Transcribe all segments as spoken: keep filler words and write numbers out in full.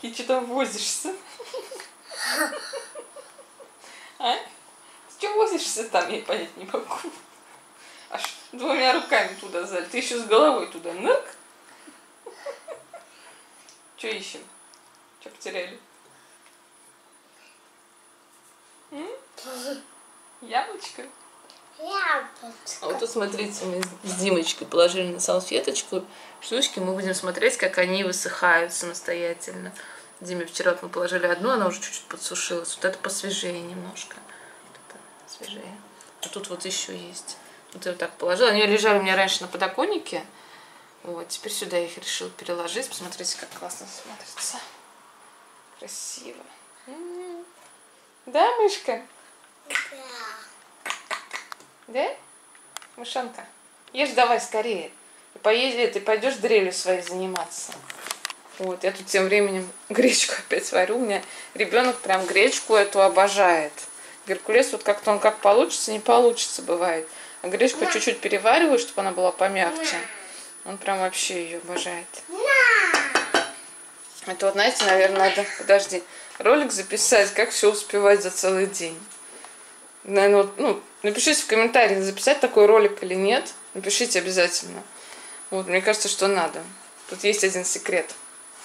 И что там возишься? А? Ты что возишься там, я понять не могу. Аж двумя руками туда залез. Ты еще с головой туда нырк. Что ищем? Что потеряли? М? Яблочко? Яблочко. А вот тут, смотрите, мы с Димочкой положили на салфеточку штучки. Мы будем смотреть, как они высыхают самостоятельно. Диме вчера вот мы положили одну, она уже чуть-чуть подсушилась. Вот это посвежее немножко. Вот это свежее. А тут вот еще есть. Вот я вот так положила. Они лежали у меня раньше на подоконнике. Вот, теперь сюда я их решила переложить. Посмотрите, как классно смотрится. Красиво. М-м-м. Да, мышка? Да. Да? Мышонка? Ешь давай скорее. И поедешь, ты пойдешь дрелью своей заниматься. Вот, я тут тем временем гречку опять варю. У меня ребенок прям гречку эту обожает. Геркулес вот как-то он как получится, не получится бывает. А гречку чуть-чуть перевариваю, чтобы она была помягче. Он прям вообще ее обожает. Это вот, знаете, наверное, надо, подожди, ролик записать, как все успевать за целый день. Наверное, вот, ну, напишите в комментариях, записать такой ролик или нет. Напишите обязательно. Вот, мне кажется, что надо. Тут есть один секрет.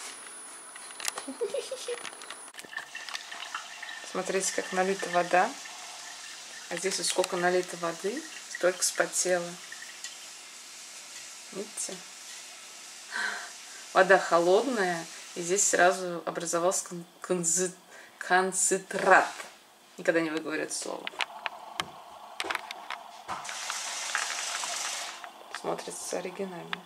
Смотрите, как налита вода. А здесь вот сколько налито воды, столько вспотело. Видите? Вода холодная, и здесь сразу образовался концентрат. Никогда не выговорю это слово. Смотрится оригинально.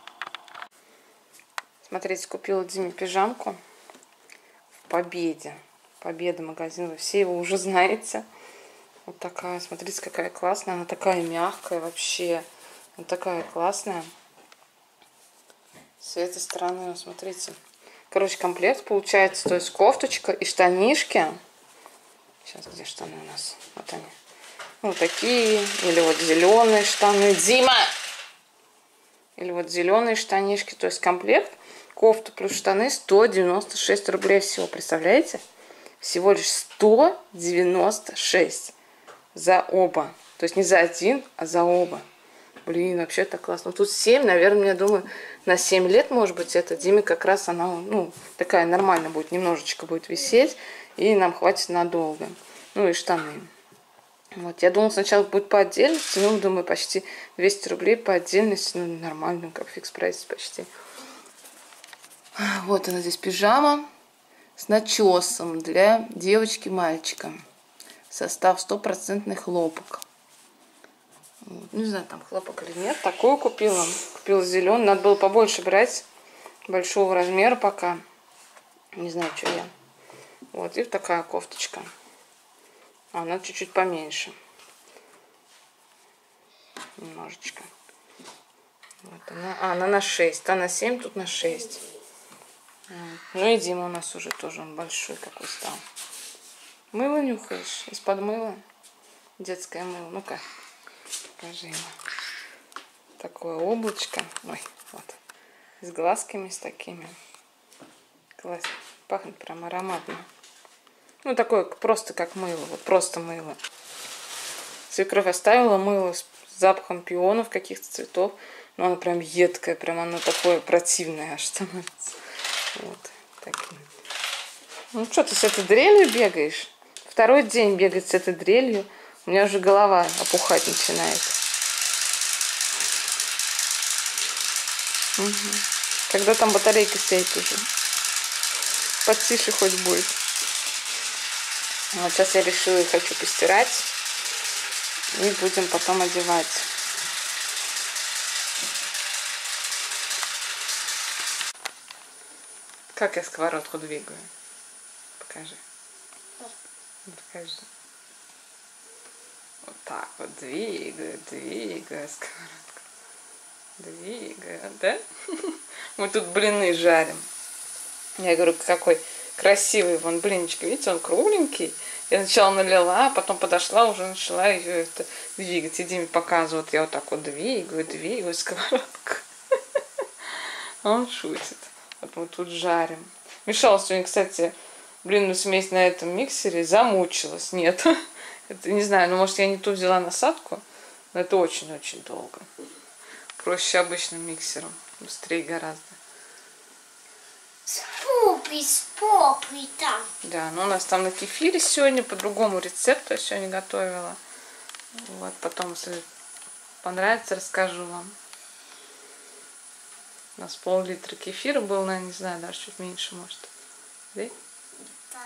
Смотрите, купила Диме пижамку в Победе. Победа магазин, вы все его уже знаете. Вот такая, смотрите, какая классная. Она такая мягкая вообще. Она такая классная. С этой стороны, смотрите. Короче, комплект получается. То есть кофточка и штанишки. Сейчас, где штаны у нас? Вот они. Вот такие. Или вот зеленые штаны. Дима! Или вот зеленые штанишки. То есть комплект. Кофта плюс штаны сто девяносто шесть рублей всего. Представляете? Всего лишь сто девяносто шесть. За оба. То есть не за один, а за оба. Блин, вообще так классно. Тут семь, наверное, я думаю, на семь лет, может быть, это Диме как раз она, ну, такая нормально будет, немножечко будет висеть, и нам хватит надолго. Ну и штаны. Вот, я думала, сначала будет по отдельности, ну, думаю, почти двести рублей по отдельности, ну, нормально, как в фикс прайсе почти. Вот она здесь пижама с начесом для девочки-мальчика. Состав стопроцентный хлопок. Вот. Не знаю, там хлопок или нет. Такую купила. Купила зеленый. Надо было побольше брать. Большого размера пока. Не знаю, что я. Вот. И такая кофточка. Она чуть-чуть поменьше. Немножечко. Вот она. А, она на шесть. Та на семь, тут на шесть. Вот. Ну и Дима у нас уже тоже он большой какой стал. Мыло нюхаешь? Из-под мыла? Детское мыло. Ну-ка, покажи ему. Такое облачко. Ой, вот. С глазками, с такими. Класс. Пахнет прям ароматно. Ну, такое просто как мыло. Вот просто мыло. Свекровь оставила мыло с запахом пионов, каких-то цветов. Но оно прям едкое. Прям оно такое противное аж становится. Вот. Таким. Ну, что ты с этой дрелью бегаешь? Второй день бегать с этой дрелью. У меня уже голова опухать начинает. Угу. Когда там батарейка сядет уже? Потише хоть будет. Вот сейчас я решила и хочу постирать. И будем потом одевать. Как я сковородку двигаю? Покажи. Покажи. Вот так вот двигаю, двигаю сковородку. Двигаю, да? Мы тут блины жарим. Я говорю, какой красивый вон блинчик. Видите, он кругленький. Я сначала налила, а потом подошла, уже начала ее это двигать. И Диме показывает, я вот так вот двигаю, двигаю сковородку. Он шутит. Вот мы тут жарим. Мешала сегодня, кстати, блинную смесь на этом миксере, замучилась. Нет. Это не знаю, ну может я не ту взяла насадку, но это очень-очень долго. Проще обычным миксером. Быстрее гораздо. С попой, с попой там. Да, ну у нас там на кефире сегодня по другому рецепту я сегодня готовила. Вот, потом, если понравится, расскажу вам. У нас пол-литра кефира был, наверное, не знаю, даже чуть меньше, может. Да? Да.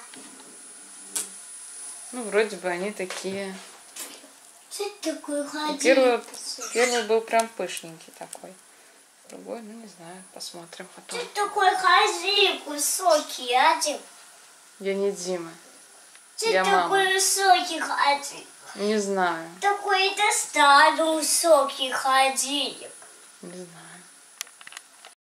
Ну, вроде бы они такие. Что это такое ходить? Первый, первый был прям пышненький такой. Другой, ну не знаю, посмотрим потом. Что такое ходить? Высокий один. Я не Дима. Что Я такое мама. высокий ходить? Не знаю. Такой-то старый высокий ходильник. Не знаю.